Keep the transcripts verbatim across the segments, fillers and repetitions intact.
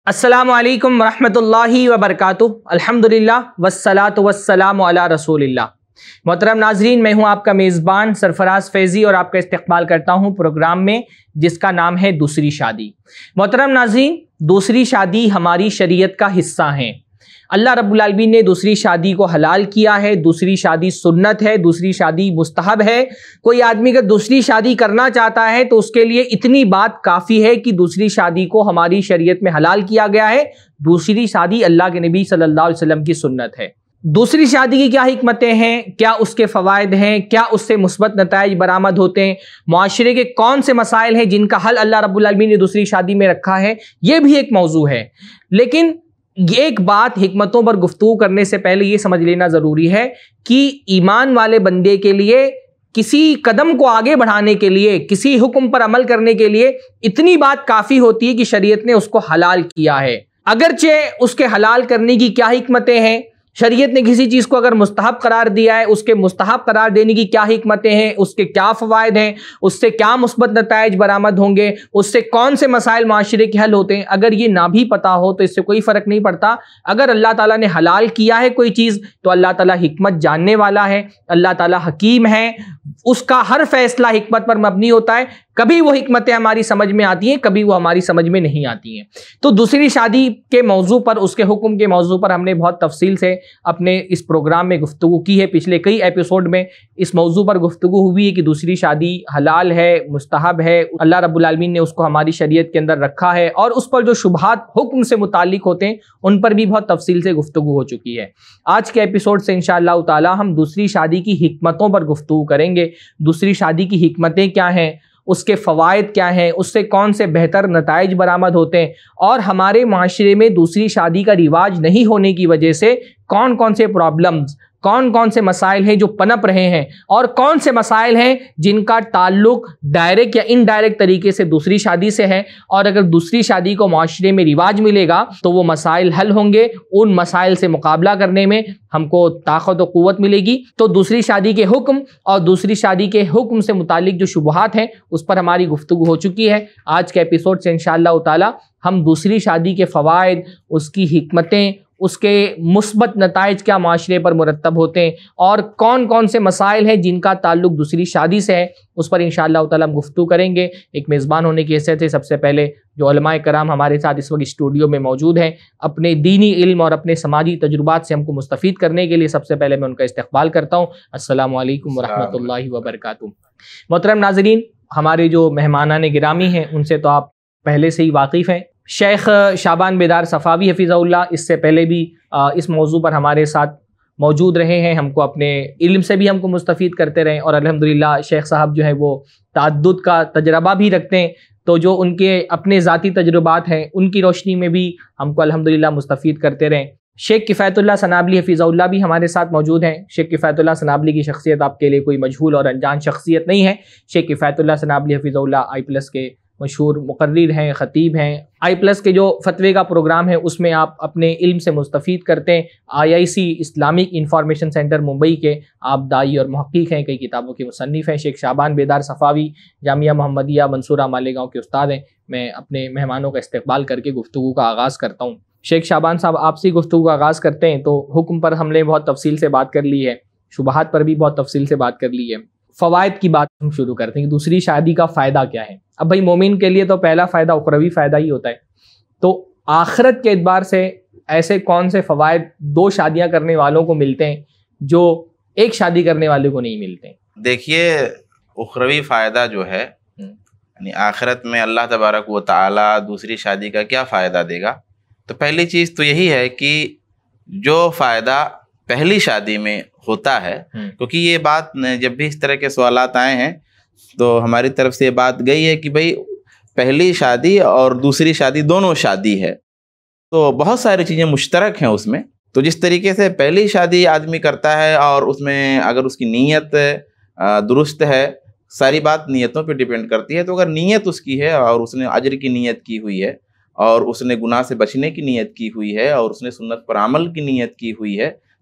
अस्सलामु अलैकुम रहमतुल्लाहि व बरकातुहू। अल्हम्दुलिल्लाह वस्सलातु वस्सलामु अला रसूलिल्लाह। मोहतरम नाजरीन, मैं हूं आपका मेज़बान सरफराज फैज़ी और आपका इस्तकबाल करता हूं प्रोग्राम में जिसका नाम है दूसरी शादी। मोहतरम नाजरीन, दूसरी शादी हमारी शरीयत का हिस्सा है। अल्लाह रब्बुल आलमीन ने दूसरी शादी को हलाल किया है। दूसरी शादी सुन्नत है, दूसरी शादी मुस्तहब है। कोई आदमी अगर दूसरी शादी करना चाहता है तो उसके लिए इतनी बात काफ़ी है कि दूसरी शादी को हमारी शरीयत में हलाल किया गया है। दूसरी शादी अल्लाह के नबी सल्लल्लाहु अलैहि वसल्लम की सुन्नत है। दूसरी शादी की क्या हिकमतें हैं, क्या उसके फ़वाइद हैं, क्या उससे मुस्बत नताइज बरामद होते हैं, माशरे के कौन से मसाइल हैं जिनका हल अल्लाह रब्बुल आलमीन ने दूसरी शादी में रखा है, ये भी एक मौजू है। लेकिन एक बात, हिकमतों पर गुफ्तगू करने से पहले ये समझ लेना ज़रूरी है कि ईमान वाले बंदे के लिए किसी कदम को आगे बढ़ाने के लिए, किसी हुक्म पर अमल करने के लिए इतनी बात काफ़ी होती है कि शरीयत ने उसको हलाल किया है। अगरचे उसके हलाल करने की क्या हिकमतें हैं, शरीयत ने किसी चीज़ को अगर मुस्तहब करार दिया है, उसके मुस्तहब करार देने की क्या हिकमतें हैं, उसके क्या फ़वाइद हैं, उससे क्या मुस्बत नताइज बरामद होंगे, उससे कौन से मसाइल माशरे के हल होते हैं, अगर ये ना भी पता हो तो इससे कोई फ़र्क नहीं पड़ता। अगर अल्लाह ताला ने हलाल किया है कोई चीज़ तो अल्लाह ताला हिकमत जानने वाला है, अल्लाह ताला हकीम है, उसका हर फैसला हिकमत पर मबनी होता है। कभी वो हिकमतें हमारी समझ में आती हैं, कभी वो हमारी समझ में नहीं आती हैं। तो दूसरी शादी के मौजू पर, उसके हुक्म के मौजू पर हमने बहुत तफसील से अपने इस प्रोग्राम में गुफ्तगू की है। पिछले कई एपिसोड में इस मौजू पर गुफ्तगू हुई है कि दूसरी शादी हलाल है, मुस्तहब है, अल्लाह रब्बुल आलमीन ने उसको हमारी शरीयत के अंदर रखा है, और उस पर जो शुबहात हुक्म से मुताल्लिक होते हैं उन पर भी बहुत तफसील से गुफ्तगू हो चुकी है। आज के एपिसोड से इंशाअल्लाह ताला हम दूसरी शादी की हिकमतों पर गुफ्तगू करेंगे। दूसरी शादी की हिकमतें क्या हैं, उसके फ़वाइद क्या हैं, उससे कौन से बेहतर नताइज बरामद होते हैं, और हमारे माशरे में दूसरी शादी का रिवाज नहीं होने की वजह से कौन कौन से प्रॉब्लम्स, कौन कौन से मसाइल हैं जो पनप रहे हैं, और कौन से मसाइल हैं जिनका ताल्लुक डायरेक्ट या इनडायरेक्ट तरीके से दूसरी शादी से है। और अगर दूसरी शादी को माशरे में रिवाज मिलेगा तो वो मसाइल हल होंगे, उन मसाइल से मुकाबला करने में हमको ताकत और क़ुव्वत मिलेगी। तो दूसरी शादी के हुक्म और दूसरी शादी के हुक्म से मुतालिक जो शुबहात हैं उस पर हमारी गुफ्तगू हो चुकी है। आज के एपिसोड से इंशाअल्लाह ताला हम दूसरी शादी के फ़वाइद, उसकी हिकमतें, उसके मुस्बत नताइज क्या माशरे पर मुरतब होते हैं, और कौन कौन से मसाइल हैं जिनका ताल्लुक दूसरी शादी से है, उस पर इंशाअल्लाह ताला हम गुफ्तगू करेंगे। एक मेज़बान होने की हैसियत से सबसे पहले जो उलमाए कराम हमारे साथ इस वक्त स्टूडियो में मौजूद हैं, अपने दीनी इल्म और अपने समाजी तजुर्बात से हमको मुस्तफ़ीद करने के लिए सबसे पहले मैं उनका इस्तक़बाल करता हूँ। अस्सलामु अलैकुम व रहमतुल्लाहि व बरकातुहू। मोहतरम नाज़रीन, हमारे जो मेहमानान गिरामी हैं उनसे तो आप पहले से ही वाकिफ़ हैं। शेख शाबान बेदार सफ़ावी हफ़िज़हुल्लाह इससे पहले भी इस मौजू पर हमारे साथ मौजूद रहे हैं, हमको अपने इल्म से भी हमको मुस्तफ़ीद करते रहे, और अल्हम्दुलिल्लाह शेख साहब जो है वो ताद्दुद का तजर्बा भी रखते हैं। तो जो उनके अपने ज़ाती तजुर्बात हैं उनकी रोशनी में भी हमको अल्हम्दुलिल्लाह मुस्तफ़ीद करते रहें। शेख किफ़ायतुल्लाह सनाबली हफ़िज़हुल्लाह भी हमारे साथ मौजूद हैं। शेख किफ़ायतुल्लाह सनाबली की शख्सियत आपके लिए कोई मजहूल और अनजान शख्सियत नहीं है। शेख किफ़ायतुल्लाह सनाबली हफ़िज़हुल्लाह आई प्लस के मशहूर मुक़र्रिर हैं, ख़तीब हैं। आई प्लस के जो फतवे का प्रोग्राम है उसमें आप अपने इल्म से मुस्तफ़ीद करते हैं। I I C Islamic information centre Mumbai के आप दाई और मुहक़्क़िक़ हैं, कई किताबों के मुसन्निफ़ हैं। शेख शाबान बेदार सफ़ावी जामिया मोहम्मदिया मंसूरा मालेगाँव के उस्ताद हैं। मैं अपने मेहमानों का इस्तक़बाल करके गुफ्तगू का आगाज़ करता हूँ। शेख शाबान साहब, आपसे गुफ्तगू का आगाज़ करते हैं। तो हुक्म पर हमने बहुत तफसील से बात कर ली है, शुबहात पर भी बहुत तफसील से बात कर ली है, फ़वाइद की बात हम शुरू करते हैं कि दूसरी शादी का फ़ायदा क्या है। अब भाई मोमिन के लिए तो पहला फ़ायदा उखरवी फ़ायदा ही होता है, तो आखिरत के एतबार से ऐसे कौन से फ़वाइद दो शादियां करने वालों को मिलते हैं जो एक शादी करने वाले को नहीं मिलते? देखिए, उखरवी फ़ायदा जो है, यानी आखिरत में अल्लाह तबारक व तआला दूसरी शादी का क्या फ़ायदा देगा, तो पहली चीज़ तो यही है कि जो फ़ायदा पहली शादी में होता है, क्योंकि ये बात जब भी इस तरह के सवालात आए हैं तो हमारी तरफ से ये बात गई है कि भाई पहली शादी और दूसरी शादी दोनों शादी है, तो बहुत सारी चीज़ें मुश्तरक हैं उसमें। तो जिस तरीके से पहली शादी आदमी करता है और उसमें अगर उसकी नीयत दुरुस्त है, सारी बात नीयतों पे डिपेंड करती है, तो अगर नीयत उसकी है और उसने अजर की नीयत की हुई है और उसने गुनाह से बचने की नीयत की हुई है और उसने सुन्नत पर अमल की नीयत की हुई है,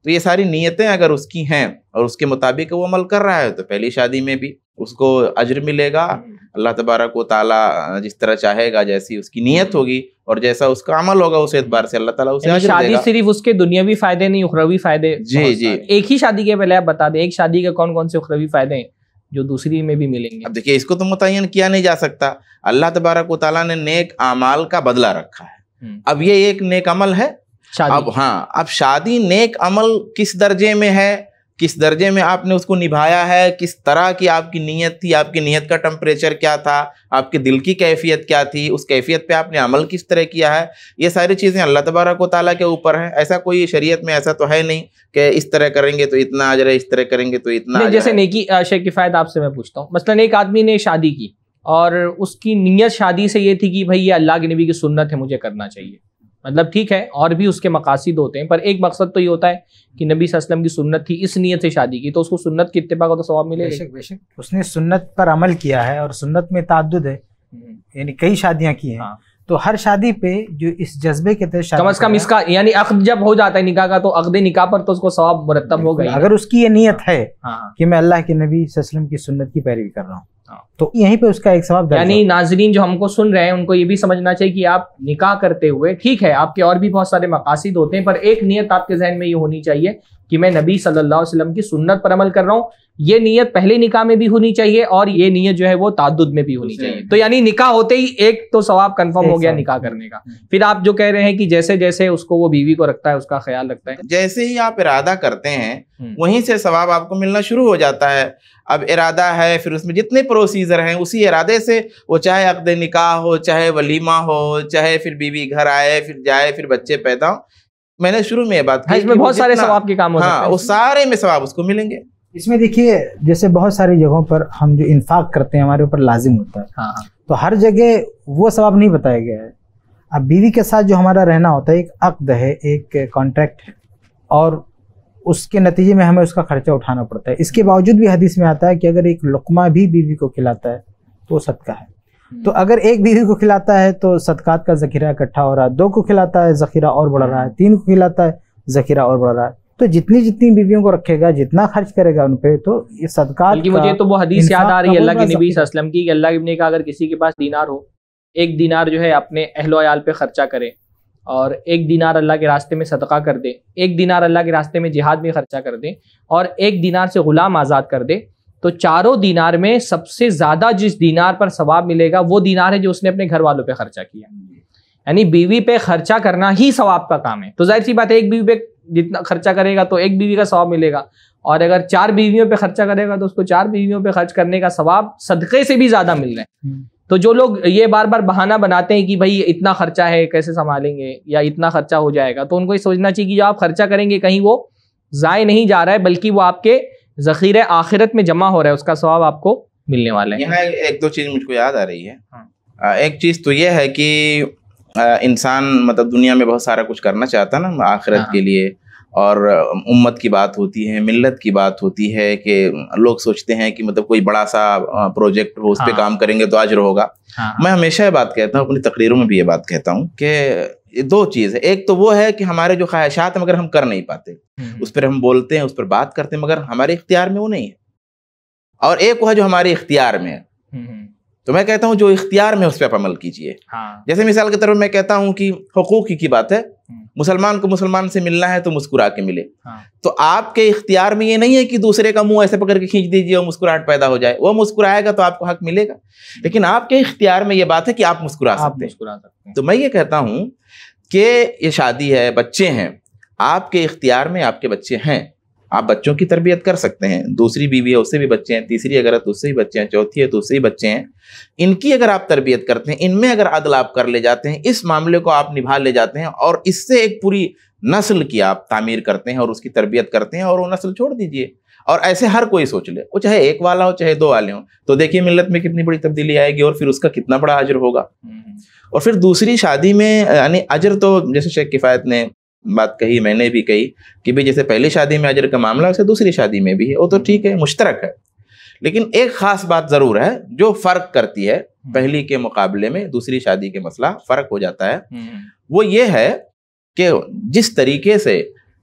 तो ये सारी नीयतें अगर उसकी हैं और उसके मुताबिक वो अमल कर रहा है तो पहली शादी में भी उसको अज्र मिलेगा। अल्लाह तबारक व ताला जिस तरह चाहेगा, जैसी उसकी नीयत होगी और जैसा उसका अमल होगा, उस एतबार से अल्लाह ताला उसे अज्र देगा। शादी सिर्फ उसके दुनियावी फायदे नहीं, उखरवी फायदे। जी जी। एक ही शादी के पहले आप बता दें, एक शादी के कौन कौन से उखरवी फायदे हैं जो दूसरी में भी मिलेंगे? अब देखिए, इसको तो मुतय्यन किया नहीं जा सकता। अल्लाह तबारक व ताला ने नेक आमाल का बदला रखा है। अब ये एक नेक अमल है। अब हाँ, अब शादी नेक अमल किस दर्जे में है, किस दर्जे में आपने उसको निभाया है, किस तरह की आपकी नीयत थी, आपकी नीयत का टेम्परेचर क्या था, आपके दिल की कैफियत क्या थी, उस कैफियत पे आपने अमल किस तरह किया है, ये सारी चीज़ें अल्लाह तबारक व तआला के ऊपर है। ऐसा कोई शरीयत में ऐसा तो है नहीं कि इस तरह करेंगे तो इतना अजर है, इस तरह करेंगे तो इतना अजर है। जैसे नेकी, शेख किफायत आपसे मैं पूछता हूँ, मसलन एक आदमी ने शादी की और उसकी नीयत शादी से ये थी कि भाई ये अल्लाह के नबी की सुन्नत है, मुझे करना चाहिए। मतलब ठीक है, और भी उसके मकासिद होते हैं, पर एक मकसद तो ये होता है कि नबी सल्लल्लाहु अलैहि वसल्लम की सुन्नत थी, इस नीयत से शादी की, तो उसको सुन्नत की इत्तिबा का तो सवाब मिलेगा। बेशक बेशक, उसने सुन्नत पर अमल किया है और सुन्नत में ताद्दुद है, यानी कई शादियां की हैं। हाँ। तो हर शादी पे जो इस जज्बे के तहत कम अज कम इसका यानी अक्द जब हो जाता है निकाह का, तो अक्द निकाह पर तो उसको सवाब मुरत्तब होगा। अगर उसकी ये नीयत है कि मैं अल्लाह के नबी सल्लल्लाहु अलैहि वसल्लम की सुन्नत की पैरवी कर रहा हूँ, तो यहीं पे उसका एक सवाब। यानी नाजरीन जो हमको सुन रहे हैं उनको ये भी समझना चाहिए कि आप निकाह करते हुए, ठीक है आपके और भी बहुत सारे मकासिद होते हैं, पर एक नियत आपके जहन में ये होनी चाहिए कि मैं नबी सल्लल्लाहु अलैहि वसल्लम की सुन्नत पर अमल कर रहा हूँ। ये नियत पहले निकाह में भी होनी चाहिए और ये नियत जो है वो ताद्दुद में भी होनी चाहिए। तो यानी निकाह होते ही एक तो सवाब कंफर्म हो गया निकाह करने का। फिर आप जो कह रहे हैं कि जैसे जैसे उसको वो बीवी को रखता है, उसका ख्याल रखता है, जैसे ही आप इरादा करते हैं वहीं से सवाब आपको मिलना शुरू हो जाता है। अब इरादा है, फिर उसमें जितने प्रोसीजर हैं उसी इरादे से, वो चाहे अक़्द निकाह हो, चाहे वलीमा हो, चाहे फिर बीवी घर आए, फिर जाए, फिर बच्चे पैदा हो। मैंने शुरू में ये बात की, इसमें बहुत सारे सवाब के काम होते हैं। हाँ, वो सारे में सवाब उसको मिलेंगे। इसमें देखिए, जैसे बहुत सारी जगहों पर हम जो इन्फाक करते हैं हमारे ऊपर लाजिम होता है, हाँ। तो हर जगह वो सवाब नहीं बताया गया है। अब बीवी के साथ जो हमारा रहना होता है, एक अक़्द है, एक कॉन्ट्रैक्ट है, और उसके नतीजे में हमें उसका खर्चा उठाना पड़ता है। इसके बावजूद भी हदीस में आता है कि अगर एक लुक़मा भी बीवी को खिलाता है तो सदका है। तो अगर एक बीवी को खिलाता है तो सदकात का ज़ख़ीरा इकट्ठा हो रहा है, दो को खिलाता है ज़ख़ीरा और बढ़ रहा है, तीन को खिलाता है ज़ख़ीरा और बढ़ रहा है। तो जितनी जितनी बीवियों को रखेगा, जितना खर्च करेगा उन पे, तो ये सदकात का। मुझे तो वो हदीस याद आ रही है अल्लाह के नबी सल्लल्लाहु अलैहि वसल्लम की, कि अल्लाह के नबी का अगर किसी के पास दीनार हो, एक दीनार जो है अपने अहलो अयाल पे खर्चा करे, और एक दीनार अल्लाह के रास्ते में सदका कर दे, एक दीनार अल्लाह के रास्ते में जिहाद में खर्चा कर दे, और एक दीनार से गुलाम आज़ाद कर दे, तो चारों दीनार में सबसे ज़्यादा जिस दीनार पर सवाब मिलेगा वो दीनार है जो उसने अपने घर वालों पे खर्चा किया। यानी बीवी पे खर्चा करना ही सवाब का काम है। तो जाहिर सी बात है, एक बीवी पे जितना खर्चा करेगा तो एक बीवी का सवाब मिलेगा, और अगर चार बीवियों पे खर्चा करेगा तो उसको चार बीवियों पे खर्च करने का सवाब सदक़े से भी ज़्यादा मिल रहा है। तो जो लोग ये बार बार बहाना बनाते हैं कि भाई इतना खर्चा है कैसे संभालेंगे, या इतना खर्चा हो जाएगा, तो उनको ये सोचना चाहिए कि जो आप खर्चा करेंगे कहीं वो ज़ाय नहीं जा रहा है, बल्कि वो आपके ज़ख़ीरे आखिरत में जमा हो रहा है, उसका सवाब आपको मिलने वाला है। यहाँ एक दो चीज़ मुझको याद आ रही है। हाँ। एक चीज़ तो ये है कि इंसान मतलब दुनिया में बहुत सारा कुछ करना चाहता है ना आखिरत हाँ। के लिए, और उम्मत की बात होती है, मिल्लत की बात होती है, कि लोग सोचते हैं कि मतलब कोई बड़ा सा प्रोजेक्ट हो, उस पर हाँ। काम करेंगे तो अजर होगा। हाँ। मैं हमेशा ये बात कहता हूँ, अपनी तकरीरों में भी ये बात कहता हूँ कि दो चीज़ है। एक तो वो है कि हमारे जो ख्वाहिशात मगर हम कर नहीं पाते, उस पर हम बोलते हैं, उस पर बात करते हैं, मगर हमारे इख्तियार में वो नहीं है। और एक वो है जो हमारे इख्तियार में है। तो मैं कहता हूँ जो इख्तियार में उस पर आप अमल कीजिए। हाँ। जैसे मिसाल के तौर पर मैं कहता हूँ कि हुकूक की बात है, मुसलमान को मुसलमान से मिलना है तो मुस्कुरा के मिले। हाँ। तो आपके इख्तियार में ये नहीं है कि दूसरे का मुंह ऐसे पकड़ के खींच दीजिए और मुस्कुराहट पैदा हो जाए। वो मुस्कुराएगा तो आपको हक मिलेगा, लेकिन आपके इख्तियार में ये बात है कि आप मुस्कुरा सकते हैं। तो मैं ये कहता हूँ कि ये शादी है, बच्चे हैं, आपके इख्तियार में आपके बच्चे हैं, आप बच्चों की तरबियत कर सकते हैं। दूसरी बीवी है उससे भी बच्चे हैं, तीसरी अगर है तो उससे भी बच्चे हैं, चौथी है तो उससे भी बच्चे हैं। इनकी अगर आप तरबियत करते हैं, इनमें अगर अदल आप कर ले जाते हैं, इस मामले को आप निभा ले जाते हैं, और इससे एक पूरी नस्ल की आप तामीर करते हैं और उसकी तरबियत करते हैं, और वो नस्ल छोड़ दीजिए। और ऐसे हर कोई सोच ले, वो चाहे एक वाला हो चाहे दो वाले हो, तो देखिए मिल्लत में कितनी बड़ी तब्दीली आएगी, और फिर उसका कितना बड़ा अजर होगा। और फिर दूसरी शादी में यानी अजर तो जैसे शेख किफ़ायत ने बात कही, मैंने भी कही कि भाई जैसे पहली शादी में अजर का मामला वैसे दूसरी शादी में भी है, वो तो ठीक है, मुश्तरक है। लेकिन एक खास बात जरूर है जो फर्क करती है, पहली के मुकाबले में दूसरी शादी के मसला फर्क हो जाता है। वो ये है कि जिस तरीके से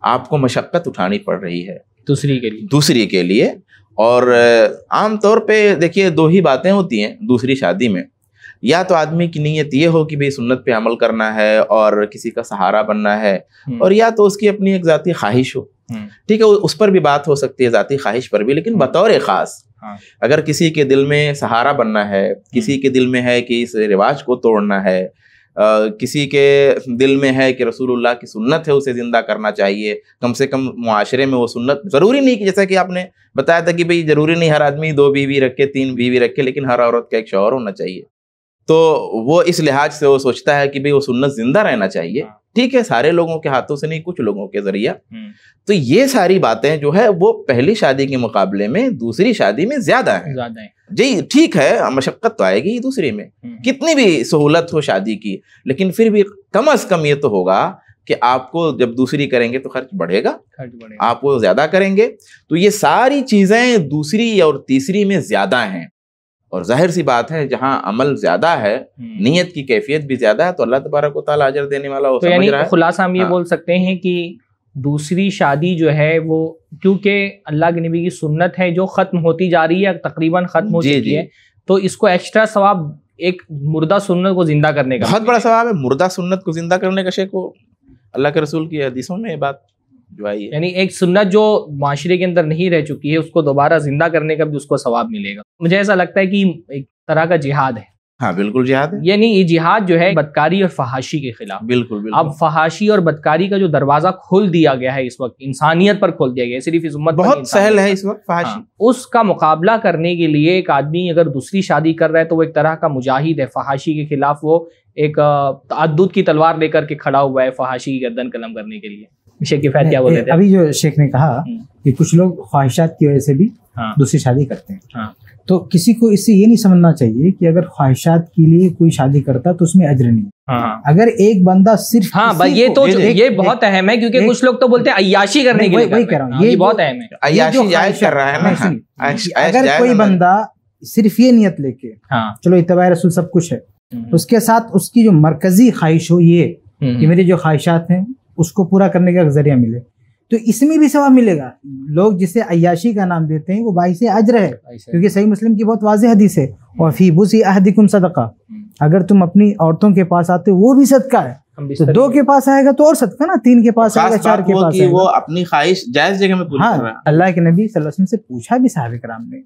आपको मशक्क़त उठानी पड़ रही है दूसरी के लिए दूसरी के लिए। और आम तौर पे देखिए दो ही बातें होती हैं दूसरी शादी में, या तो आदमी की नीयत ये हो कि भाई सुन्नत पे अमल करना है और किसी का सहारा बनना है, और या तो उसकी अपनी एक ज़ाती ख्वाहिश हो। ठीक है, उस पर भी बात हो सकती है, ज़ाती ख्वाहिश पर भी, लेकिन बतौर ख़ास अगर किसी के दिल में सहारा बनना है, किसी के दिल में है कि इस रिवाज को तोड़ना है, आ, किसी के दिल में है कि रसूलुल्लाह की सुन्नत है उसे ज़िंदा करना चाहिए, कम से कम मुआशरे में वो सुन्नत, ज़रूरी नहीं कि जैसा कि आपने बताया था कि भाई ज़रूरी नहीं हर आदमी दो बीवी रखे तीन बीवी रखे, लेकिन हर औरत का एक शौहर होना चाहिए। तो वो इस लिहाज से वो सोचता है कि भाई वो सुन्नत जिंदा रहना चाहिए। ठीक है, सारे लोगों के हाथों से नहीं, कुछ लोगों के जरिया। तो ये सारी बातें जो है वो पहली शादी के मुकाबले में दूसरी शादी में ज्यादा है, ज्यादा है जी। ठीक है, मशक्कत तो आएगी दूसरी में, कितनी भी सहूलत हो शादी की, लेकिन फिर भी कम अज कम ये तो होगा कि आपको जब दूसरी करेंगे तो खर्च बढ़ेगा, खर्च बढ़ेगा, आप वो ज्यादा करेंगे। तो ये सारी चीजें दूसरी और तीसरी में ज्यादा हैं, और जाहिर सी बात है जहाँ अमल ज्यादा है, नीयत की कैफियत भी ज्यादा है, तो अल्लाह तबारक व तआला अजर देने वाला वो समझ रहा है। खुलासा हम ये बोल सकते हैं कि दूसरी शादी जो है वो क्योंकि अल्लाह के नबी की सुन्नत है जो खत्म होती जा रही है, तकरीबन खत्म हो चुकी है, तो इसको एक्स्ट्रा सवाब एक मुर्दा सुन्नत को जिंदा करने का बहुत बड़ा सवाब है। मुर्दा सुन्नत को जिंदा करने का शेख को अल्लाह के रसूल की हदीसों में बात जो आई है, यानी एक सुन्नत जो माशरे के अंदर नहीं रह चुकी है उसको दोबारा जिंदा करने का भी उसको सवाब मिलेगा। मुझे ऐसा लगता है कि एक तरह का जिहाद है। हाँ बिल्कुल जिहाद है, यानी ये जिहाद जो है बदकारी और फहाशी के खिलाफ। बिल्कुल, बिल्कुल। अब फहाशी और बदकारी का जो दरवाजा खोल दिया गया है इस वक्त, इंसानियत पर खोल दिया गया है, सिर्फ इस उम्मत बहुत सहल है इस वक्त फहाशी। हाँ, उसका मुकाबला करने के लिए एक आदमी अगर दूसरी शादी कर रहा है तो वो एक तरह का मुजाहिद है। फहाशी के खिलाफ वो एक तअद्दुद की तलवार लेकर के खड़ा हुआ है फहाशी की गर्दन कलम करने के लिए। शेख किफायत क्या बोल रहे थे? अभी जो शेख ने कहा कि कुछ लोग ख्वाहिशात की वजह से भी हाँ। दूसरी शादी करते हैं, हाँ। तो किसी को इससे ये नहीं समझना चाहिए कि अगर ख्वाहिशात के लिए कोई शादी करता तो उसमें अज्र नहीं। हाँ। अगर एक बंदा सिर्फ हाँ भाई ये तो ये, ये बहुत अहम है, क्योंकि कुछ लोग तो बोलते हैं अय्याशी करने के लिए, वही कह रहा हूँ, ये बहुत अहम है। अय्याशी जायज कर रहा है ना। अगर कोई बंदा सिर्फ ये नियत लेके चलो इत्तबा रसूल सब कुछ है, उसके साथ उसकी जो मरकजी ख्वाहिश हो ये कि मेरी जो ख्वाहिशात हैं उसको पूरा करने का जरिया मिले, तो इसमें भी सवाब मिलेगा। लोग जिसे अय्याशी का नाम देते हैं वो बाइसे अज्र है, क्योंकि सही मुस्लिम की बहुत वाज़ेह हदीस है, और फी बुसी अहदिकुम सदका, अगर तुम अपनी औरतों के पास आते हो वो भी सदका है, तो दो के पास आएगा तो और सदका ना, तीन के पास आएगा, चार के पास आएगा। वो अपनी ख्वाहिश जायज जगह में पूरी कर रहा है। अल्लाह के नबी सल्लल्लाहु अलैहि वसल्लम से पूछा भी साहबे कराम ने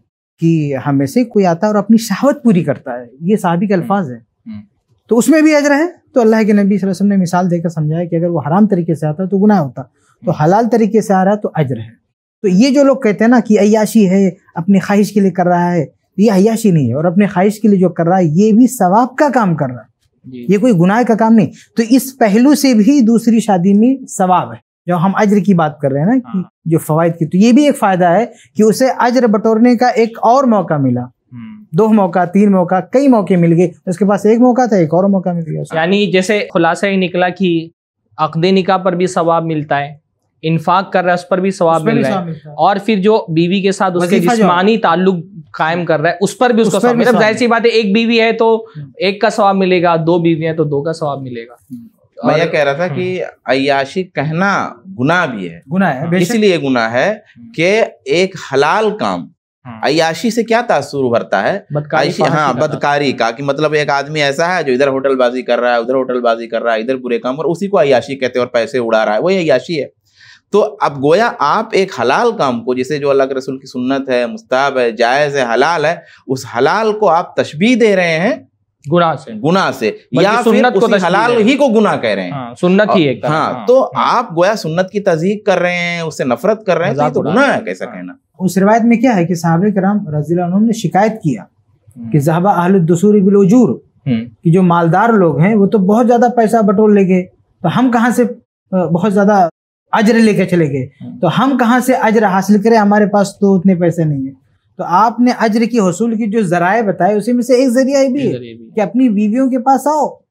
कि हमें से कोई आता है और अपनी शहवत पूरी करता है, ये साहबी के अल्फाज है, तो उसमें भी अज्र है। तो अल्लाह के नबी सल्लल्लाहु अलैहि वसल्लम ने मिसाल देकर समझाया कि अगर वो हराम तरीके से आता तो गुनाह होता, तो हलाल तरीके से आ रहा है तो अज्र है। तो ये जो लोग कहते हैं ना कि अय्याशी है, अपनी ख्वाहिश के लिए कर रहा है, ये अय्याशी नहीं है, और अपने ख्वाहिश के लिए जो कर रहा है ये भी सवाब का काम कर रहा है, ये कोई गुनाह का काम नहीं। तो इस पहलू से भी दूसरी शादी में सवाब है। जो हम अज्र की बात कर रहे हैं ना कि जो फवाइद की, तो ये भी एक फायदा है कि उसे अज्र बटोरने का एक और मौका मिला, दो मौका, तीन मौका, कई मौके मिल गए, उसके पास एक मौका था, एक और मौका मिल गया। यानी जैसे खुलासा ही निकला कि अक़दे निकाह पर भी सवाब मिलता है, इन्फाक कर रहा है उस पर भी सवाब मिल रहा है, और फिर जो बीवी के साथ उसके जिस्मानी ताल्लुक कायम कर रहा है उस पर भी उसको सवाब। मतलब जाहिर सी बात है, एक बीवी है तो एक का सवाब मिलेगा, दो बीवी है तो दो का सवाब मिलेगा। मैं ये कह रहा था कि अय्याशी कहना गुनाह भी है, गुनाह है, इसलिए गुनाह है कि एक हलाल काम, अय्याशी से क्या तासुर उभरता है, बदकारी, हाँ बदकारी का, कि मतलब एक आदमी ऐसा है जो इधर होटलबाजी कर रहा है, उधर होटलबाजी कर रहा है, इधर बुरे काम, और उसी को अय्याशी कहते हैं, और पैसे उड़ा रहा है, वही अय्याशी है। तो अब गोया आप एक हलाल काम को, जिसे जो अल्लाह के रसूल की सुन्नत है, मुस्ताहब है, जायज़ है, हलाल है, उस हलाल को आप तशबीह दे रहे हैं गुनाह से, गुनाह से, या फिर उसी हलाल ही को गुनाह कह रहे हैं। हाँ, सुन्नत ही एक, हाँ, हाँ, तो हाँ, आप गोया सुन्नत की तज़हीक कर रहे हैं, उससे नफरत कर रहे हैं, तो ये तो गुनाह है, कैसा कहना। उस रिवायत में क्या है कि साहबे कराम रज़ियल्लाहु अन्हुम ने शिकायत किया कि ज़हबा अहलुद दुसूरी बिल उजूर, कि जो मालदार लोग हैं वो तो बहुत ज्यादा पैसा बटोर ले गए, तो हम कहाँ से बहुत ज्यादा अज्र लेके चले गए, तो हम कहाँ से अज्र हासिल करें, हमारे पास तो उतने पैसे नहीं है। तो आपने अज्र की हसूल की जो जराए बताए उसी में से एक जरिया भी है कि अपनी बीवियों के पास आओ,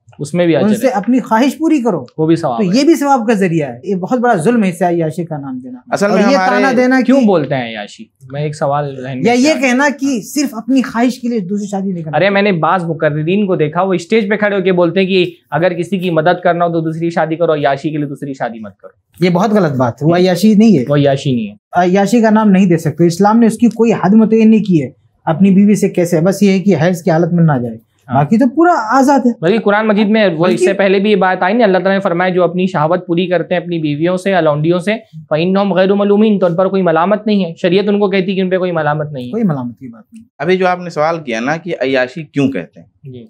उसमें भी अजर उनसे है। अपनी ख्वाहिश पूरी करो, वो भी सवाब तो है। ये भी सवाब का जरिया है। ये बहुत बड़ा जुल्म है इसे अय्याशी का नाम देना। असल और में ये हमारे ताना देना क्यों कि- बोलते हैं अय्याशी? मैं एक सवाल जहन में या ये क्या- कहना कि सिर्फ अपनी ख्वाहिश के लिए दूसरी शादी नहीं करना। अरे मैंने बाज़ मुकर्रिरीन को देखा, वो स्टेज पे खड़े होकर बोलते हैं कि अगर किसी की मदद करना हो तो दूसरी शादी करो, अय्याशी के लिए दूसरी शादी मत करो। ये बहुत गलत बात है, वो अय्याशी नहीं है, वो अय्याशी नहीं है। अय्याशी का नाम नहीं दे सकते। इस्लाम ने उसकी कोई हद मुतय्यन नहीं की है अपनी बीवी से कैसे, बस ये है कि हैज की हालत में ना जाए, बाकी तो पूरा आजाद है। बल्कि कुरान मजीद में वो इससे पहले भी ये बात आई ना, अल्लाह ताला ने फरमाया जो अपनी शहावत पूरी करते हैं अपनी बीवियों से, अलौंडियों से, फ़इन्नहुम गैरु मलूमीन, तो उन पर कोई मलामत नहीं है। शरीयत उनको कहती है कि उन पर कोई मलामत नहीं है, कोई मलामत की बात नहीं। अभी जो आपने सवाल किया ना कि अय्याशी क्यों कहते हैं, जी।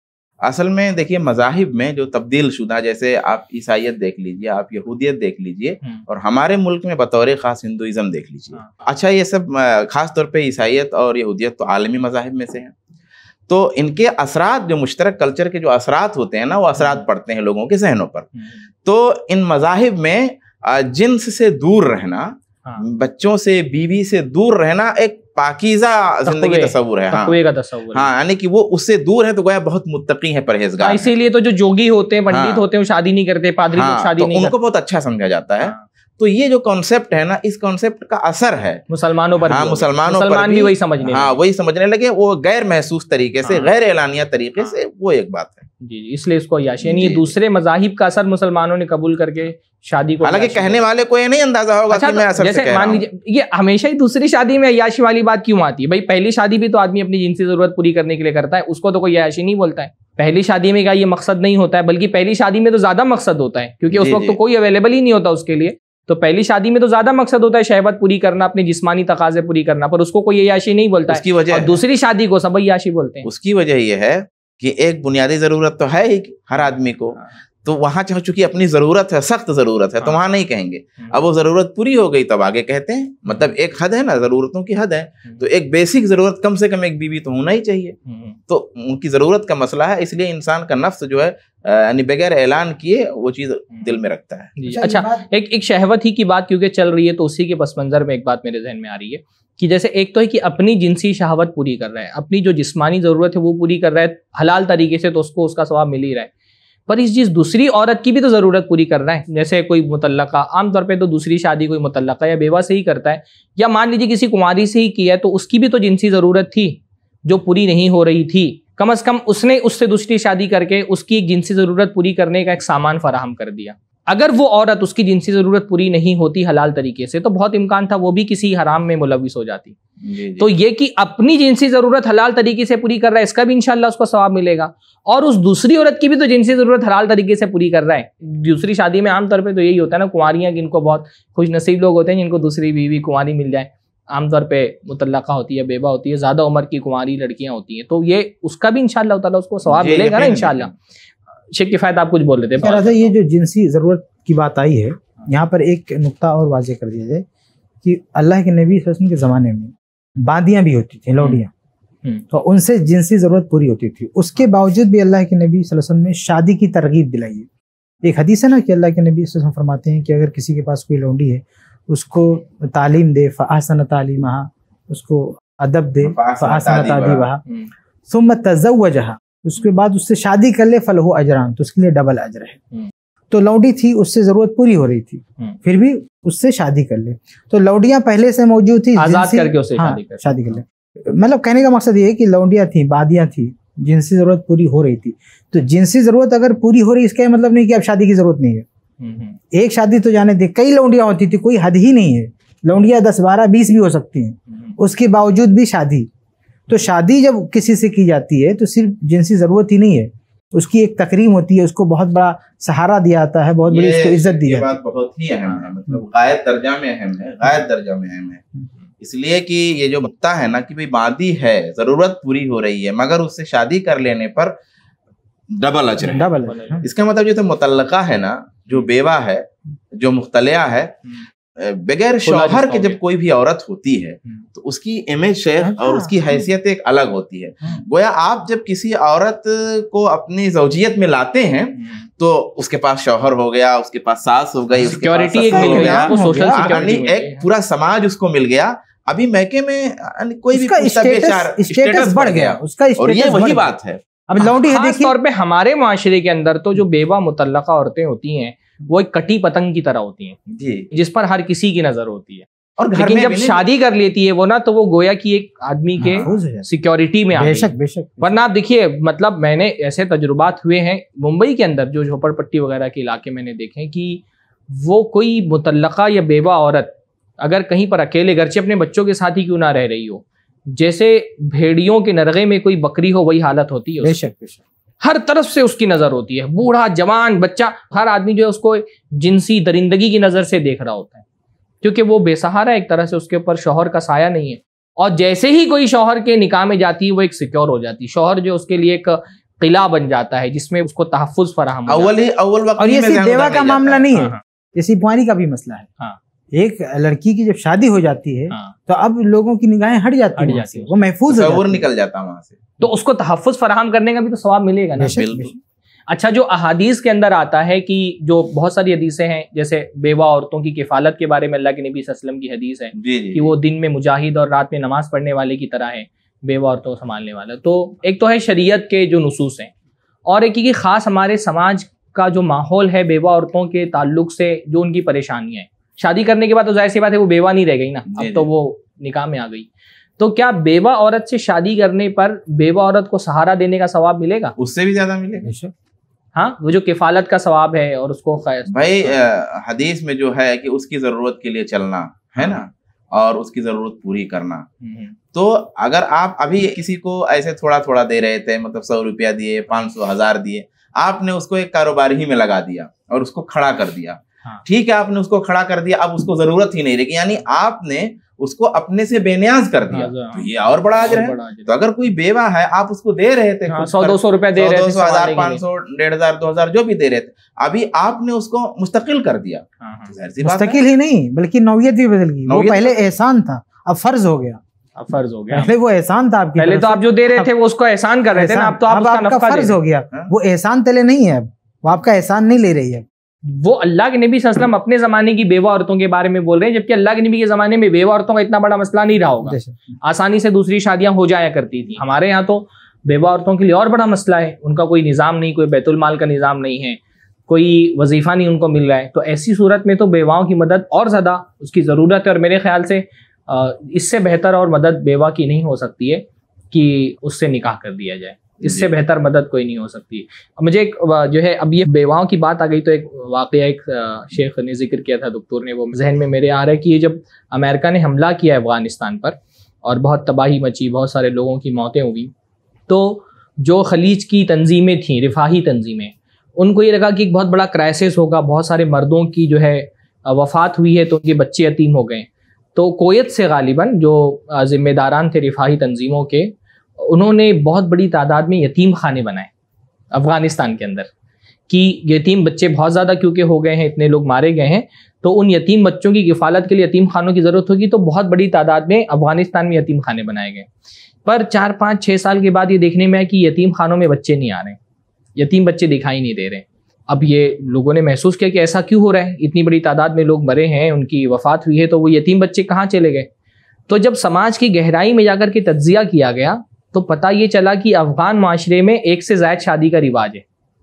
असल में देखिए मज़ाहिब में जो तब्दील शुदा, जैसे आप ईसाइयत देख लीजिए, आप यहूदियत देख लीजिए, और हमारे मुल्क में बतौर ख़ास हिंदुइज़्म देख लीजिए। अच्छा, ये सब ख़ास तौर पे ईसाइयत और यहूदियत तो आलमी मज़ाहिब में से हैं, तो इनके असरात जो मुश्तरक कल्चर के जो असरात होते हैं ना, वो असरात पड़ते हैं लोगों के जहनों पर। तो इन मज़ाहिब में जिन्स से दूर रहना, बच्चों से, बीवी से दूर रहना एक पाकीज़ा जिंदगी तस्वुर है। हाँ, का तस्वुर, हाँ, यानी कि वो उससे दूर है तो गोया बहुत मुत्तकी है, परहेजगार है। इसीलिए तो जो जोगी होते हैं, पंडित होते हैं, वो शादी नहीं करते, पादरी लोग शादी तो नहीं उनको करते, बहुत अच्छा समझा जाता है। तो ये जो कॉन्सेप्ट है ना, इस कॉन्सेप्ट का असर है मुसलमानों पर। हाँ, मुसलमानों मुसलमान पर भी वही समझने हाँ वही समझने लगे, वो गैर महसूस तरीके से, गैर एलानिया तरीके से, वो एक बात है। जी जी, इसलिए इसको अय्याशी, यानी ये दूसरे मज़ाहिब का असर मुसलमानों ने कबूल करके शादी को, हालांकि कहने वाले को ये नहीं अंदाजा होगा अच्छा, कि मैं असर से कह रहा मान लीजिए ये हमेशा ही दूसरी शादी में अय्याशी वाली बात क्यों आती है? भाई पहली शादी भी तो आदमी अपनी जिनसी जरूरत पूरी करने के लिए करता है, उसको तो कोई अय्याशी नहीं बोलता है। पहली शादी में क्या ये मकसद नहीं होता है, बल्कि पहली शादी में तो ज्यादा मकसद होता है, क्योंकि उस वक्त तो कोई अवेलेबल ही नहीं होता उसके लिए। तो पहली शादी में तो ज्यादा मकसद होता है शहवत पूरी करना, अपनी जिस्मानी तकाजे पूरी करना, पर उसको कोई अय्याशी नहीं बोलता है। उसकी वजह, और दूसरी शादी को सब अय्याशी बोलते हैं। उसकी वजह यह है कि एक बुनियादी जरूरत तो है ही हर आदमी को, तो वहां चाहे चूंकि अपनी जरूरत है, सख्त जरूरत है, तो वहां नहीं कहेंगे। अब वो जरूरत पूरी हो गई तब आगे कहते हैं, मतलब एक हद है ना, जरूरतों की हद है, तो एक बेसिक जरूरत कम से कम एक बीवी तो होना ही चाहिए। तो उनकी जरूरत का मसला है, इसलिए इंसान का नफ्स जो है यानी बगैर ऐलान किए वो चीज दिल में रखता है। अच्छा, एक एक शहवत ही की बात क्योंकि चल रही है, तो उसी के पस मंजर में एक बात मेरे जहन में आ रही है कि जैसे एक तो है कि अपनी जिनसी शहावत पूरी कर रहा है, अपनी जो जिस्मानी जरूरत है वो पूरी कर रहा है हलाल तरीके से, तो उसको उसका सवाब मिल ही रहा है। पर इस जिस दूसरी औरत की भी तो ज़रूरत पूरी कर रहा है, जैसे कोई मुतल्लका, आमतौर पे तो दूसरी शादी कोई मुतल्लका या बेवा से ही करता है, या मान लीजिए किसी कुंवारी से ही किया है, तो उसकी भी तो जिनसी ज़रूरत थी जो पूरी नहीं हो रही थी। कम अज़ कम उसने उससे दूसरी शादी करके उसकी एक जिनसी ज़रूरत पूरी करने का एक सामान फराहम कर दिया। अगर वो औरत उसकी जिनसी ज़रूरत पूरी नहीं होती हलाल तरीके से, तो बहुत इम्कान था वो भी किसी हराम में मुलविस हो जाती। जी जी। तो ये कि अपनी जिनसी ज़रूरत हलाल तरीके से पूरी कर रहा है, इसका भी इंशाल्लाह उसको सवाब मिलेगा, और उस दूसरी औरत की भी तो जिनसी ज़रूरत हलाल तरीके से पूरी कर रहा है। दूसरी शादी में आमतौर पर तो यही होता है ना, कुंवारियाँ जिनको बहुत खुश नसीब लोग होते हैं जिनको दूसरी बीवी कुंवारी मिल जाए, आमतौर पे मुतल्लका होती है, बेबा होती है, ज़्यादा उम्र की कुंवारी लड़कियाँ होती हैं, तो ये उसका भी इंशाल्लाह ताला उसको सवाब मिलेगा ना इंशाल्लाह। शेख किफ़ायत आप कुछ बोल रहे थे? राजा, ये जो जिनसी ज़रूरत की बात आई है, यहाँ पर एक नुक्ता और वाज़ेह कर दिया जाए कि अल्लाह के नबी सल्लल्लाहु अलैहि वसल्लम के ज़माने में बादियाँ भी होती थी, लौडियाँ, तो उनसे जिनसी ज़रूरत पूरी होती थी। उसके बावजूद भी अल्लाह के नबी सल्लल्लाहु अलैहि वसल्लम ने शादी की तरगीब दिलाई है। एक हदीस है ना कि अल्लाह के नबी सल्लल्लाहु अलैहि वसल्लम फरमाते हैं कि अगर किसी के पास कोई लौंडी है, उसको तालीम दे, फ़अहसन तालीमहा, उसको अदब दे, फ़अहसन तादीबहा, सुम्मा तज़व्वजहा, उसके बाद उससे शादी कर ले, फलहु अजरान, तो उसके लिए डबल अजर है। तो लौंडी थी, उससे जरूरत पूरी हो रही थी, फिर भी उससे शादी कर ले। तो लौंडियां पहले से मौजूद थी, आजाद करके उससे हाँ, शादी कर शादी कर ले। मतलब कहने का मकसद ये है कि लौंडियां थी, बादियां थी, जिनसी जरूरत पूरी हो रही थी। तो जिनसी जरूरत अगर पूरी हो रही, इसका मतलब नहीं कि अब शादी की जरूरत नहीं है। एक शादी तो जाने दे, कई लौंडियां होती थी, कोई हद ही नहीं है। लौंडियां दस बारह बीस भी हो सकती हैं, उसके बावजूद भी शादी। तो शादी जब किसी से की जाती है तो सिर्फ जिनसी जरूरत ही नहीं है, उसकी एक तकरीम होती है, उसको बहुत बड़ा सहारा दिया जाता है, बहुत बड़ी उसको इज्जत दी जाती है। बात बहुत ही अहम है, मतलब गायत दर्जा में अहम है, गायत दर्जा में अहम है। इसलिए कि ये जो मुद्दा है ना कि भाई बादी है, जरूरत पूरी हो रही है, मगर उससे शादी कर लेने पर डबल अजर है। डबल। इसका मतलब जो तो मुतल्लका है ना, जो बेवा है, जो मुख्तलिया है, बगैर शौहर के जब कोई भी औरत होती है तो उसकी इमेज शेख और उसकी हैसियत एक अलग होती है। गोया आप जब किसी औरत को अपनी ज़ौजियत में लाते हैं तो उसके पास शौहर हो गया, उसके पास सास हो गई, सिक्योरिटी एक मिल गया, सोशल सिक्योरिटी, एक पूरा समाज उसको मिल गया। अभी मैके में कोई भी स्टेटस बढ़ गया उसका, और ये वही बात है अब लौंडी है, खास तौर पे हमारे माशरे के अंदर तो जो बेवा मुतल्लका औरतें होती हैं वो एक कटी पतंग की तरह होती हैं जी, जिस पर हर किसी की नजर होती है। और लेकिन जब शादी कर लेती है वो ना, तो वो गोया कि एक आदमी के सिक्योरिटी में आ गई। बेशक बेशक। वरना आप देखिए, मतलब मैंने ऐसे तजुर्बात हुए हैं मुंबई के अंदर, जो झोपड़पट्टी वगैरह के इलाके मैंने देखे हैं कि वो कोई मुतल्लका या बेवा औरत अगर कहीं पर अकेले घर से अपने बच्चों के साथ ही क्यों ना रह रही हो, जैसे भेड़ियों के नरगे में कोई बकरी हो वही हालत होती है। बेशक बेशक। हर तरफ से उसकी नजर होती है, बूढ़ा जवान बच्चा, हर आदमी जो है उसको जिनसी दरिंदगी की नजर से देख रहा होता है, क्योंकि वो बेसहारा एक तरह से, उसके ऊपर शौहर का साया नहीं है। और जैसे ही कोई शौहर के निकाह में जाती है वो एक सिक्योर हो जाती है, शौहर जो उसके लिए एक किला बन जाता है जिसमें उसको तहफ्फुज़ फराहम। अव्वल ही अव्वल वक्त और ये सिर्फ देवा का मामला नहीं है, ये सिपाही का भी मसला है। हाँ। एक लड़की की जब शादी हो जाती है हाँ। तो अब लोगों की निगाहें हट जाती है, वो महफूज निकल जाता है वहां से, तो उसको तहफ्फुज़ फराहम करने का भी तो सवाब मिलेगा ना। अच्छा, जो अहादीस के अंदर आता है कि जो बहुत सारी हदीसें हैं, जैसे बेवा औरतों की किफालत के बारे में अल्लाह के नबी सल्लल्लाहु अलैहि वसल्लम की हदीस है जी जी। कि वो दिन में मुजाहिद और रात में नमाज पढ़ने वाले की तरह है, बेवा औरतों को संभालने वाला। तो एक तो है शरीयत के जो नुसूस हैं, और एक कि खास हमारे समाज का जो माहौल है बेवा औरतों के ताल्लुक से, जो उनकी परेशानियां हैं। शादी करने के बाद तो जाहिर सी बात है वो बेवा नहीं रह गई ना, अब तो वो निकाह में आ गई। तो क्या बेवा औरत से शादी करने पर बेवा औरत को सहारा देने का सवाब मिलेगा? उससे भी ज्यादा मिलेगा। हाँ, वो जो किफालत का सवाब है और उसको भाई आ, हदीस में जो है कि उसकी जरूरत के लिए चलना है ना, और उसकी जरूरत पूरी करना। तो अगर आप अभी किसी को ऐसे थोड़ा थोड़ा दे रहे थे, मतलब सौ रुपया दिए, पाँच सौ हजार दिए, आपने उसको एक कारोबार ही में लगा दिया और उसको खड़ा कर दिया। ठीक है, आपने उसको खड़ा कर दिया, अब उसको जरूरत ही नहीं रहेगी, यानी आपने उसको अपने से बेनियाज कर दिया, तो ये और बड़ा अजर है। तो अगर कोई बेवा है, आप उसको दे रहे थे सौ दो सौ रुपए दे रहे थे, हजार पाँच सौ डेढ़ हजार दो हजार जो भी दे रहे थे, अभी आपने उसको मुस्तकिल कर दिया। मुस्तकिल ही नहीं बल्कि नौयत भी बदल गई। वो पहले एहसान था, अब फर्ज हो गया। अब फर्ज हो गया। पहले वो एहसान था आपकी, पहले तो आप जो दे रहे थे वो उसको एहसान कर रहे थे ना, अब तो आप आपका फर्ज हो गया। वो एहसान तले नहीं है, अब वो आपका एहसान नहीं ले रही है। वो अल्लाह के नबी सल्लल्लाहु अलैहि वसल्लम अपने जमाने की बेवा औरतों के बारे में बोल रहे हैं, जबकि अल्लाह के नबी के जमाने में बेवा औरतों का इतना बड़ा मसला नहीं रहा होगा, आसानी से दूसरी शादियां हो जाया करती थी। हमारे यहाँ तो बेवा औरतों के लिए और बड़ा मसला है, उनका कोई निज़ाम नहीं, कोई बैतुल माल का निज़ाम नहीं है, कोई वजीफा नहीं उनको मिल रहा है। तो ऐसी सूरत में तो बेवाओं की मदद और ज़्यादा उसकी ज़रूरत है, और मेरे ख्याल से इससे बेहतर और मदद बेवा की नहीं हो सकती है कि उससे निकाह कर दिया जाए। इससे बेहतर मदद कोई नहीं हो सकती। मुझे एक जो है, अब ये बेवाओं की बात आ गई तो एक वाकया एक शेख ने जिक्र किया था, डॉक्टर ने, वो जहन में मेरे आ रहा है कि ये जब अमेरिका ने हमला किया अफगानिस्तान पर और बहुत तबाही मची, बहुत सारे लोगों की मौतें हुई, तो जो खलीज की तंजीमें थीं, रिफाही तंजीमें, उनको ये लगा कि एक बहुत बड़ा क्राइसिस होगा, बहुत सारे मर्दों की जो है वफ़ात हुई है तो उनके बच्चे यतीम हो गए। तो कोयत से गालिबन जो ज़िम्मेदारान थे रिफाही तंजीमों के, उन्होंने बहुत बड़ी तादाद में यतीम खाने बनाए अफ़गानिस्तान के अंदर, कि यतीम बच्चे बहुत ज़्यादा क्योंकि हो गए हैं, इतने लोग मारे गए हैं, तो उन यतीम बच्चों की किफ़ालत के लिए यतीम खानों की ज़रूरत होगी। तो बहुत बड़ी तादाद में अफ़गानिस्तान में यतीम खाने बनाए गए। पर चार पाँच छः साल के बाद ये देखने में आया कि यतीम खानों में बच्चे नहीं आ रहे, यतीम बच्चे दिखाई नहीं दे रहे। अब ये लोगों ने महसूस किया कि ऐसा क्यों हो रहा है, इतनी बड़ी तादाद में लोग मरे हैं, उनकी वफ़ात हुई है, तो वो यतीम बच्चे कहाँ चले गए। तो जब समाज की गहराई में जाकर के तज्जिया किया गया तो पता ये चला कि अफ़गान माशरे में एक से ज़ायद शादी का रिवाज है।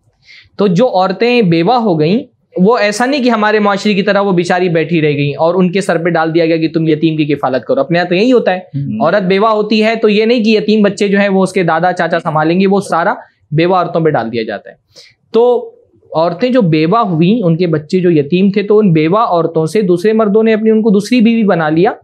तो जो औरतें बेवा हो गईं, वो ऐसा नहीं कि हमारे माशरे की तरह वो बेचारी बैठी रह गई और उनके सर पे डाल दिया गया कि तुम यतीम की किफालत करो। अपने यहाँ तो यही होता है, औरत बेवा होती है तो ये नहीं कि यतीम बच्चे जो है वो उसके दादा चाचा संभालेंगे, वो सारा बेवा औरतों पे डाल दिया जाता है। तो औरतें जो बेवा हुई, उनके बच्चे जो यतीम थे, तो उन बेवा औरतों से दूसरे मर्दों ने अपनी उनको दूसरी बीवी बना लिया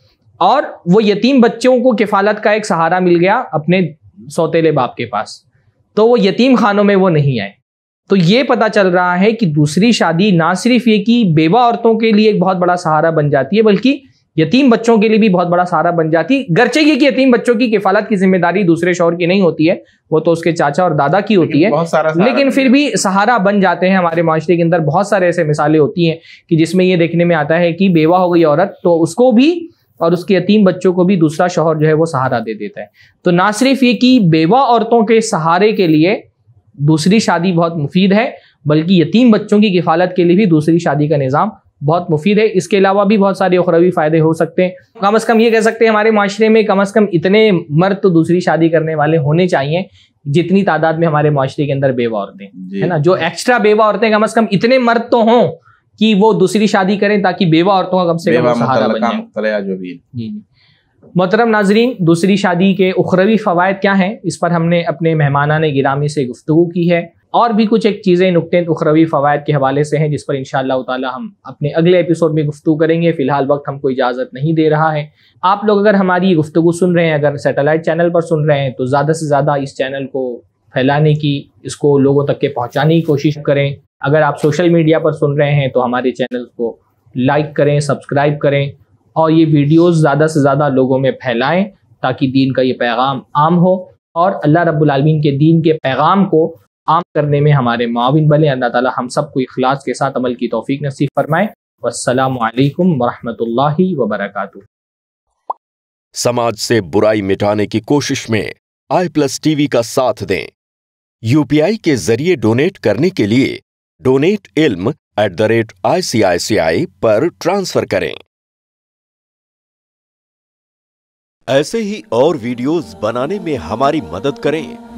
और वो यतीम बच्चों को किफालत का एक सहारा मिल गया अपने सौतेले बाप के पास, तो वो यतीम खानों में वो नहीं आए। तो ये पता चल रहा है कि दूसरी शादी ना सिर्फ ये कि बेवा औरतों के लिए एक बहुत बड़ा सहारा बन जाती है, बल्कि यतीम बच्चों के लिए भी बहुत बड़ा सहारा बन जाती है। गर्चे ये कि यतीम बच्चों की किफालत की जिम्मेदारी दूसरे शौहर की नहीं होती है, वो तो उसके चाचा और दादा की होती है, लेकिन फिर भी सहारा बन जाते हैं। हमारे माशरे के अंदर बहुत सारे ऐसे मिसालें होती हैं कि जिसमें ये देखने में आता है कि बेवा हो गई औरत तो उसको भी और उसके यतीम बच्चों को भी दूसरा शौहर जो है वो सहारा दे देता है। तो ना सिर्फ ये कि बेवा औरतों के सहारे के लिए दूसरी शादी बहुत मुफीद है, बल्कि यतीम बच्चों की किफालत के लिए भी दूसरी शादी का निज़ाम बहुत मुफीद है। इसके अलावा भी बहुत सारे उखरवी फ़ायदे हो सकते हैं। कम अज़ कम ये कह सकते हैं हमारे माशरे में कम अज़ कम इतने मर्द तो दूसरी शादी करने वाले होने चाहिए जितनी तादाद में हमारे माशरे के अंदर बेवा औरतें, है ना। जो एक्स्ट्रा बेवा औरतें कम अज़ कम इतने मर्द तो हों कि वो दूसरी शादी करें ताकि बेवा औरतों का कम से कम सहारा बन जाए। जो भी जी जी मोहतरम नाजरीन, दूसरी शादी के उखरवी फ़वाइद क्या हैं, इस पर हमने अपने मेहमानान गिरामी से गुफ्तगू की है। और भी कुछ एक चीज़ें नुक्ते उखरवी फ़वाइद के हवाले से हैं जिस पर इंशाअल्लाह ताला हम अपने अगले एपिसोड में गुफ्तगू करेंगे। फ़िलहाल वक्त हमको इजाज़त नहीं दे रहा है। आप लोग अगर हमारी गुफ्तगू सुन रहे हैं, अगर सैटेलाइट चैनल पर सुन रहे हैं, तो ज़्यादा से ज़्यादा इस चैनल को फैलाने की, इसको लोगों तक के पहुँचाने की कोशिश करें। अगर आप सोशल मीडिया पर सुन रहे हैं तो हमारे चैनल को लाइक करें, सब्सक्राइब करें और ये वीडियोस ज़्यादा से ज़्यादा लोगों में फैलाएं ताकि दीन का ये पैगाम आम हो और अल्लाह रब्बुल आलमीन के दीन के पैगाम को आम करने में हमारे मुआविन बने। अल्लाह ताला हम सबको इखलास के साथ अमल की तौफीक नसीब फरमाए। वस्सलामु अलैकुम वरहमतुल्लाहि वबरकातुहू। समाज से बुराई मिटाने की कोशिश में आई प्लस टीवी का साथ दें। यूपीआई के जरिए डोनेट करने के लिए डोनेट इल्म at the rate I C I C I पर ट्रांसफर करें। ऐसे ही और वीडियोस बनाने में हमारी मदद करें